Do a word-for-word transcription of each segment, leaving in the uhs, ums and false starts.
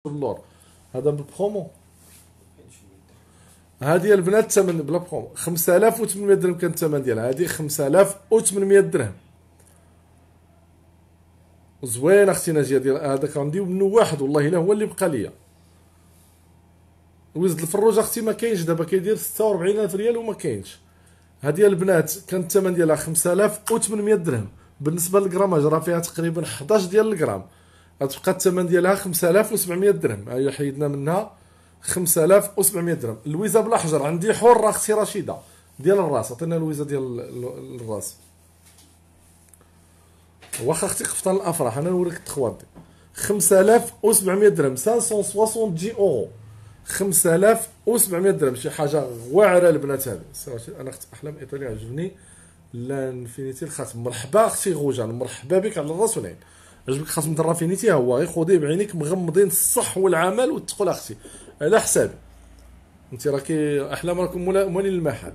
اللور هذا بالبرومو. هذه البنات الثمن بلا برومو خمسة آلاف وثمانمية درهم كان الثمن ديالها. هذه خمسة آلاف وثمانمية درهم زوين اختي ناجيه. ديال هذاك غنديو منه واحد والله الا هو اللي بقى ليا. وزد الفروج اختي ما كاينش دابا، كيدير ستة وأربعين ألف ريال وما كاينش. هذه البنات كان الثمن ديالها خمسة آلاف وثمانمية درهم. بالنسبه للغراماج راه فيها تقريبا إحدى عشر ديال الغرام. غتبقى الثمن ديالها خمسة آلاف وسبعمية درهم. ها هي حيدنا منها خمسة آلاف وسبعمية درهم. اللويزه بلا حجر عندي حره اختي رشيده ديال الراس. عطينا اللويزه ديال الراس. واخا اختي قفطان الافراح انا نوريك التخوات دي. خمسة آلاف وسبعمية درهم خمسمية وثمانين اورو. خمسة آلاف وسبعمية درهم شي حاجه واعره البنات. هذه انا اخت احلام ايطاليا عجبني لانفينيتي الخاتم. مرحبا اختي غوجان، مرحبا بك على الراس والعين. عجبك خاتم الرافينيتي؟ ها هو غير خذيه بعينيك مغمضين الصح والعمل وتدخل اختي على حسابي. انت راكي احلام راكم موالين المحل.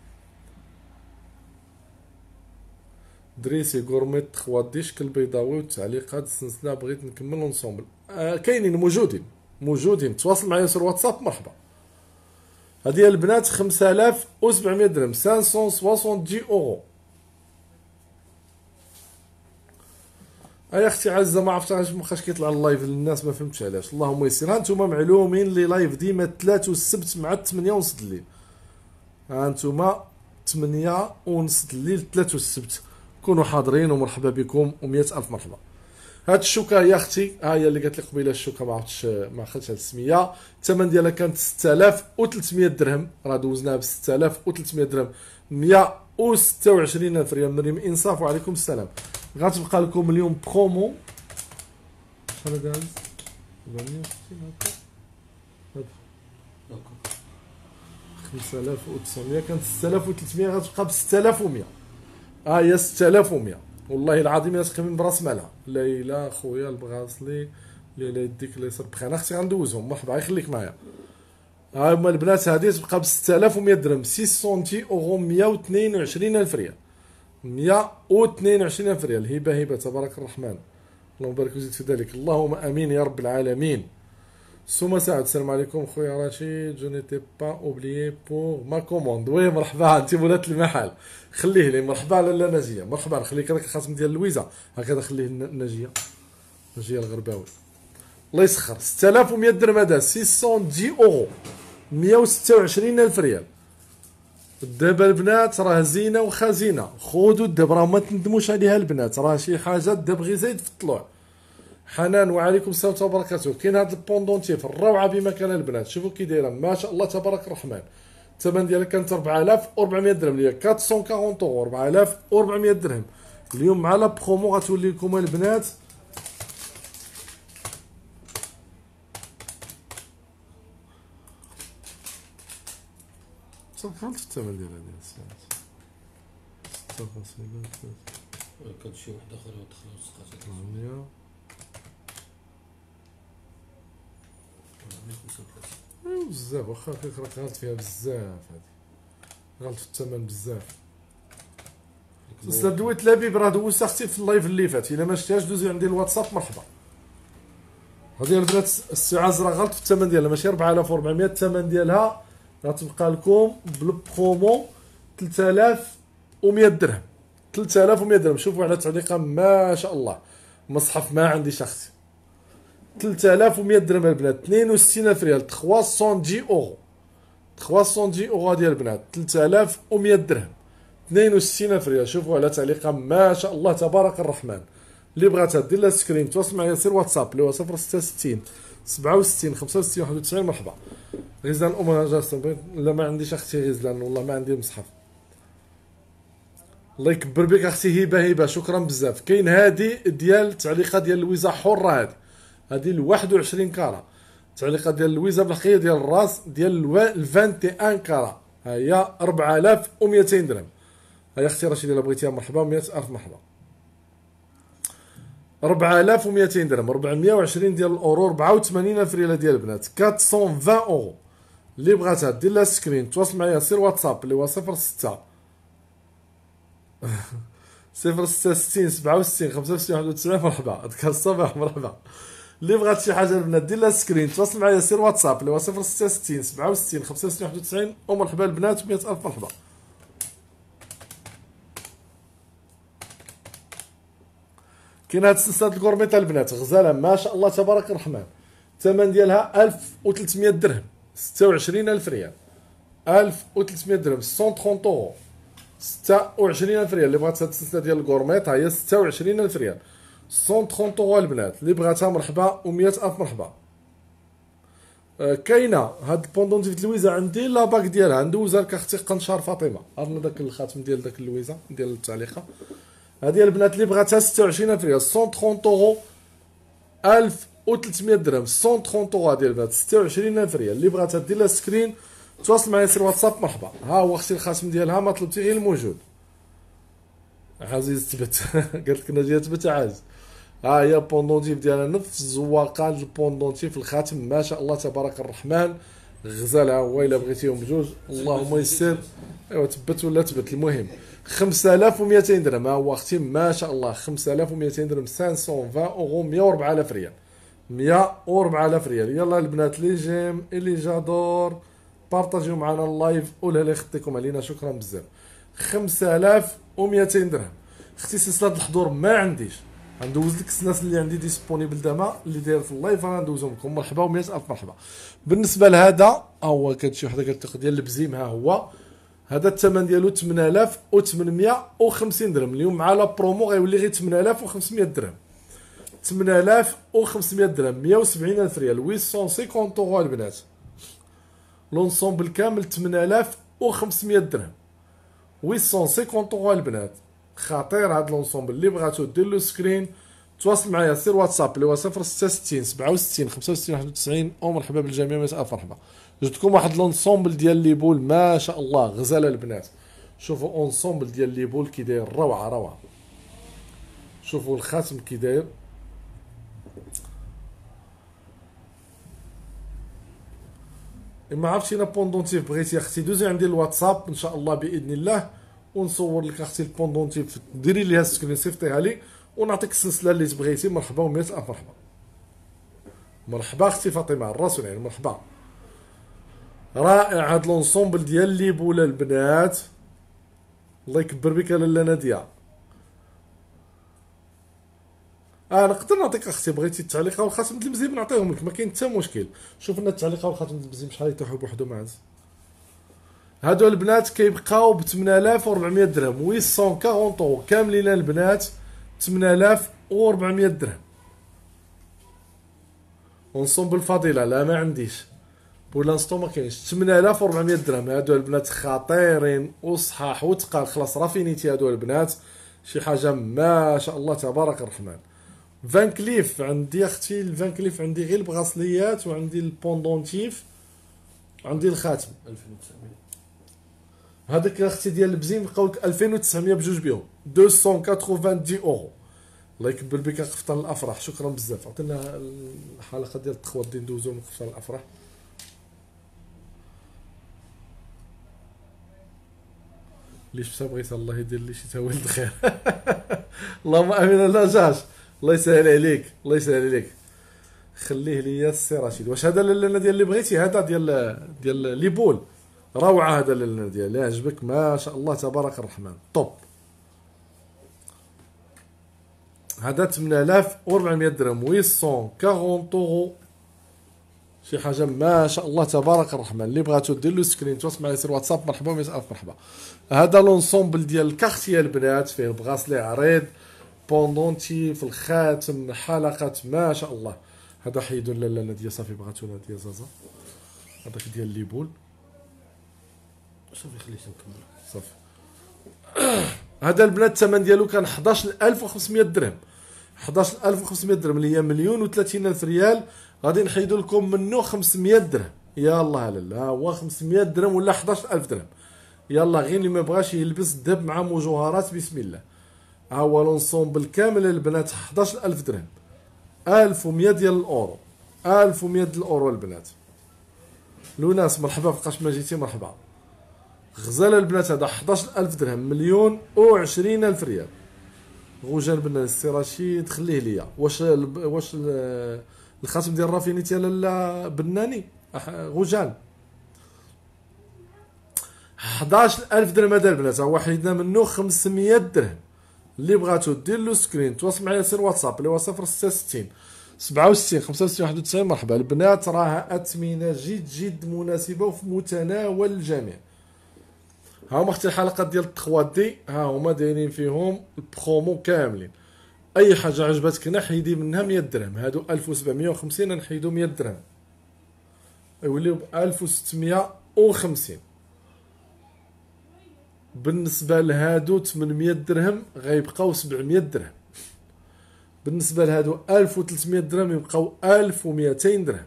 دريسي غورميت تخوات دي شكل بيضاوي والتعليقات السلسله. بغيت نكمل اونصومبل. آه كاينين موجودين موجودين. تواصل معايا sur واتساب. مرحبا. هذه البنات خمسة آلاف وسبعمية درهم خمسمية وثمانين اورو. اي اختي عزه ما عرفتش علاش مابقاش كيطلع اللايف للناس، ما فهمتش علاش. اللهم يسر. ها انتم معلومين لي لايف ديما الثلاث والسبت مع الثمانية ونص الليل. ها انتم ثمانية ونص الليل الثلاث والسبت كونوا حاضرين ومرحبا بكم ومئة الف مرحبا. هاد الشوكه يا اختي ها هي اللي قالت لي قبيله الشوكه ما عرفتش ما خدتش هاد السميه. الثمن ديالها كانت ستة آلاف وثلاثمية درهم. راه دوزناها ب ستة آلاف وثلاثمية درهم مئة وستة وعشرين الف ريال. مريم انصاف وعليكم السلام. غتبقى لكم اليوم برومو. شحال داز أربعمية وستين هكا. خمسة آلاف وتسعمية كانت ستة آلاف وثلاثمية غتبقى ب ستة آلاف ومئة. ها هي ستة آلاف ومئة والله العظيم. الا تقيمين براس مالها. ليلى خويا البغاصلي ليلى يديك الله يصر بخير. انا اختي غندوزهم. مرحبا يخليك معايا. ها هما البنات. هذه تبقى ب ستة آلاف ومئة درهم ستمية اورو مئة واثنين وعشرين الف ريال. مئة واثنين وعشرين الف ريال. هبه هبه تبارك الرحمن. اللهم بارك وزيد في ذلك. اللهم امين يا رب العالمين. سوما سعد السلام عليكم خويا رشيد. جو نيتي با اوبليي بور ما كوموند. وي مرحبا انت ولات المحل. خليه لي. مرحبا لاله ناجيه. مرحبا. نخليك هذاك الخاتم ديال لويزا هكذا. خليه ناجيه ناجيه الغرباوي الله يسخر. ستة آلاف ومئة درهم. هذا ستمية اورو مئة وستة وعشرين الف ريال. دابا البنات راه زينه وخزينه. خذوا الدب راه ما تندموش عليها البنات. راه شي حاجه الدب غير زايد في الطلوع. حنان وعليكم السلام وبركاته. كاين هذا البوندونتي في الروعه بمكان البنات. شوفوا كي دايره ما شاء الله تبارك الرحمن. الثمن ديالها كانت أربعة آلاف وأربعمية درهم اللي هي أربعمية وأربعين اورو. أربعة آلاف وأربعمية درهم اليوم مع لا برومو غتولي لكم البنات صافي. الثمن ديالها ديال الساعات كان شي وحده اخرى دخلت سقات ثمانمية بزاف. واخا فيك راك غلط فيها بزاف. هادي غلط في الثمن بزاف. سلسله دويت لبيب راه دوزت اختي في اللايف اللي فات. الا ما شفتيهاش دوزي عندي الواتساب. مرحبا. هذه البنات السعاز راه غلط في الثمن ديالها ماشي أربعة آلاف وأربعمية. الثمن ديالها غتبقى لكم بالبرومو ثلاثة آلاف ومئة درهم. ثلاثة آلاف ومئة درهم. شوفوا على تعليقه ما شاء الله. مصحف ما عنديش اختي. ثلاثة آلاف ومئة درهم البنات. اثنين وستين الف ريال. ثلاثمية اورو. ثلاثمية اورو هذه البنات. ثلاثة آلاف ومئة درهم. اثنين وستين الف ريال. شوفوا على تعليقه ما شاء الله تبارك الرحمن. اللي بغاتها دير لها سكرين تواصل معايا سير واتساب اللي هو صفر ستة ستين سبعة وستين خمسة وستين واحد وتسعين. مرحبا. غزلان ام جالسه. لا ما عنديش اختي غزلان والله ما عندي مصحف. الله يكبر بك اختي هبه هبه شكرا بزاف. كاين هادي ديال التعليقه ديال لويزا حره. هادي هادي ال واحد وعشرين كارا. التعليقه ديال لويزا بالحقيقه ديال الراس ديال ال واحد وعشرين كارا. ها هي أربعة آلاف ومئتين درهم. هيا اختي رشيد الا بغيتيها مرحبا. مئة الف مرحبا. أربعة آلاف ومئتين درهم. أربعمية وعشرين ديال الاورو. أربعة وثمانين الف ريال ديال البنات. أربعمية وعشرين اورو. اللي بغاتها دير لها سكرين تواصل معايا سير واتساب اللي هو صفر ستة صفر ستة ستين سبعة وستين خمسة وستين واحد وتسعين. مرحبا. هذاك الصباح مرحبا. اللي بغات شي حاجه البنات دير لها سكرين تواصل معايا سير واتساب اللي هو صفر ستة ستين سبعة وستين خمسة وستين واحد وتسعين. ومرحبا البنات مئة الف مرحبا. كاين هاد السلسله الكورميطه البنات غزاله ما شاء الله تبارك الرحمن. الثمن ديالها ألف وثلاثمية درهم، ستة وعشرين ألف ريال. ألف وثلاثمية درهم، مية وثلاثين اورو، ستة وعشرين ألف ريال. اللي بغات هاد السلسله ديال الكورميط ها هي ستة وعشرين ألف ريال، مية وثلاثين اورو البنات. اللي بغاتها مرحبا ومئة ألف مرحبا. آه كاينه هاد البوندونتيف لويزا عندي لا باك ديالها ندوزها لك اختي قنشار فاطمه. عرفنا داك الخاتم ديال داك اللويزا ديال التعليقه. هادي البنات اللي بغاتها ستة وعشرين ألف ريال، مية وثلاثين اورو، ألف وثلاثمية درهم، مية وثلاثين اورو. هادي البنات ستة وعشرين ألف ريال. اللي بغاتها دير لها سكرين تواصل معايا سير واتساب مرحبا. ها هو اختي الخاتم ديالها ما طلبتي غير الموجود. عزيز تبت قالت لك ناجيه تبت عاز. ها هي البوندونتيف ديالها نفس الزواقان البوندونتيف الخاتم ما شاء الله تبارك الرحمن. غزالها هو الا بغيتيهم بجوج اللهم يسر. ايوا تبت ولا تبت المهم خمسة آلاف ومئتين درهم. ها هو اختي ما شاء الله خمسة آلاف ومئتين درهم، خمسمية وعشرين اورو، مئة وأربعة آلاف ريال، مئة وأربعة آلاف ريال. يلا البنات لي جيم اللي جادور بارطاجيو معنا اللايف قولها لي خطيكم علينا شكرا بزاف. خمسة آلاف ومئتين درهم. اختي سلسله الحضور ما عنديش، غندوز لك الناس اللي عندي ديسبونيبل دابا اللي داير في اللايف غندوزهم لكم. مرحبا ومئة ألف مرحبا. بالنسبه لهذا ها هو كانت شي وحده قالت لك ديال البزيم. ها هو هذا الثمن ديالو ثمانية آلاف وثمنمية وخمسين درهم. اليوم مع لا برومو غيولي غير ثمانية آلاف وخمسمية درهم، ثمانية آلاف وخمسمية درهم، مئة وسبعين ألف ريال، مئتين وخمسين اورو البنات. لونسومبل كامل ثمانية آلاف وخمسمية درهم، مئتين وخمسين اورو البنات. خطير هاد لونسومبل. اللي بغاتو دير له سكرين تواصل معايا سير واتساب اللي هو صفر ستة ستين سبعة وستين خمسة وستين واحد وتسعين. ومرحبا بالجميع مئة ألف مرحبا. جبتكم واحد لونسومبل ديال لي بول ما شاء الله غزاله البنات. شوفوا اونسومبل ديال لي بول كي داير روعه روعه. شوفوا الخاتم كي داير. اما عرفتي انا بوندونتيف بغيتي اختي دوزي عندي الواتساب ان شاء الله باذن الله ونصور لك اختي البوندونتيف ديري ليها سكرين صيفطيها لي ونعطيك السلسله اللي تبغيتي. مرحبا ومئة ألف مرحبا. مرحبا اختي فاطمه الراس والعين مرحبا. رائع هاد لونسومبل ديال لي بولا البنات الله يكبر بك لاله ناديه. اه نقدر نعطيك اختي بغيتي التعليقه والخاتم ديال المزيم نعطيهم لك ما كاين حتى مشكل. شوف لنا التعليقه والخاتم ديال المزيم شحال يطيحوا بوحدهم عز. هادو البنات كيبقاو ب ثمانية آلاف وأربعمية درهم، مئتين وأربعين اورو كاملين البنات، ثمانية آلاف وأربعمية درهم. ونصوم الفضيله لا ما عنديش بور لانستون ما كاينش. ثمانية آلاف وأربعمية درهم. هادو البنات خطيرين وصحاح وتقال خلاص رافينيتي. هادو البنات شي حاجه ما شاء الله تبارك الرحمن. فان كليف عندي اختي الفان كليف عندي غير البغاسليات وعندي البوندونتيف عندي الخاتم. ألفين وتسعمية هذاك اختي ديال البزين بقاو لك ألفين وتسعمية بجوج بهم مئتين وثمانين اورو. الله يكبر بك قفطان الافراح شكرا بزاف. عطينا الحلقه ديال التخوات دي ندوزو من قفطان الافراح. اللي شفتها بغيتها الله يدير لي شي تاويل الخير. اللهم امين. لا جاش الله يسهل عليك الله يسهل عليك. خليه ليا السي رشيد. واش هذا لاله ديال اللي بغيتي؟ هذا ديال ديال لي بول روعه. هذا لاله ديال اللي عجبك ما شاء الله تبارك الرحمن طوب. هذا ثمانية آلاف وأربعمية درهم، مئتين وأربعين اورو شي حاجه ما شاء الله تبارك الرحمن. اللي بغاتو دير له سكرين تواصل معايا سير واتساب. مرحبا ومئة ألف مرحبا. هذا لونسومبل ديال الكارتيه البنات فيه البغاسلي عريض بوندونتي في الخاتم حلقات ما شاء الله. هذا حيدوا لاله ناديه صافي بغاتو ناديه زازا. هذاك ديال لي بول صافي خليتها نكمل صافي. هذا البنات الثمن ديالو كان حداش ألف وخمسمية درهم، حداش ألف وخمسمية درهم اللي هي مليون وثلاثين ألف ريال. غادي نحيدوا لكم منه خمسمية درهم. يا الله لالا ها هو خمسمية درهم ولا حداش ألف درهم. يلا غير اللي ما بغاش يلبس الذهب مع مجوهرات بسم الله. ها هو لونسومبل كامل البنات حداش ألف درهم، ألف ومئة ديال الاورو، ألف ومئة ديال الاورو البنات. لوناس مرحبا فوقاش ما جيتي مرحبا. غزاله البنات هذا حداش ألف درهم، مليون وعشرين ألف ريال. غوجان بن السي رشيد خليه ليا. واش واش الخاتم ديال رافينيتي لالا بناني غوجان حداش ألف درهم. هذا البنات هو حيدنا منه خمسمية درهم. اللي بغاتو دير له سكرين تواصل معايا سير واتساب اللي هو صفر ستة وستين سبعة وستين خمسة وستين واحد وتسعين. مرحبا. البنات راها اثمنه جد جد مناسبه وفي متناول الجميع. ها هما اختي الحلقات ديال التخوات دي ها هما دايرين فيهم البرومو كاملين. اي حاجه عجبتك نحيدي منها مية درهم. هادو ألف وسبعمية وخمسين نحيدو مية درهم يوليو ب ألف وستمية وخمسين. بالنسبه لهادو ثمنمية درهم غيبقاو سبعمية درهم. بالنسبه لهادو ألف وثلاثمية درهم يبقاو ألف ومئتين درهم.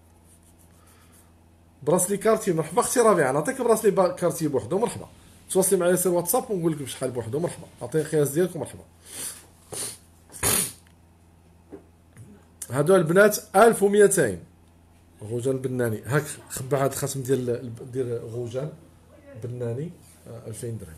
براسلي كارتي مرحبا اختي ربيعه. نعطيك براسلي كارتي بوحدو مرحبا. تواصلي معايا سير واتساب ونقول لك بشحال بوحدو مرحبا. عطيني القياس ديالك مرحبا. هادو البنات ألف ومئتين. غوجان بناني هاك خبع هاد الخاتم ديال ديال غوجان بناني ألفين درهم.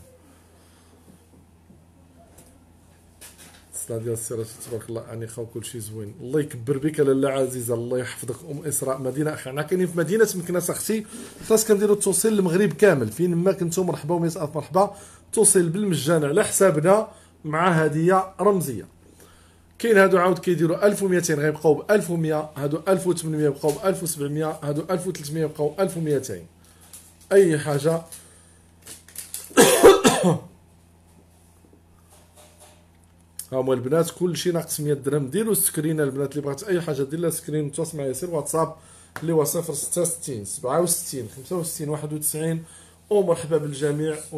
الصلاه ديال السيرة تبارك الله يعني خاو كلشي زوين. الله يكبر بك لاله عزيزه. الله يحفظك ام اسراء. مدينه اخي حنا كاينين في مدينه مكناس اختي. خاص كنديروا التوصيل للمغرب كامل فين ما كنتو مرحبا وميساف مرحبا. توصيل بالمجان على حسابنا مع هديه رمزيه. كاين هادو عاود كيديروا ألف ومئتين غيبقاو ب ألف ومية. هادو ألف وثمنمية يبقاو ب ألف وسبعمية. هادو ألف وثلاثمية يبقاو ألف ومئتين. اي حاجه ها هما البنات كلشي ناقص مية درهم. ديروا سكرين البنات اللي بغات اي حاجه دير لها سكرين تواصل معايا سير واتساب اللي هو صفر ستة وستين سبعة وستين خمسة وستين واحد وتسعين. ومرحبا بالجميع.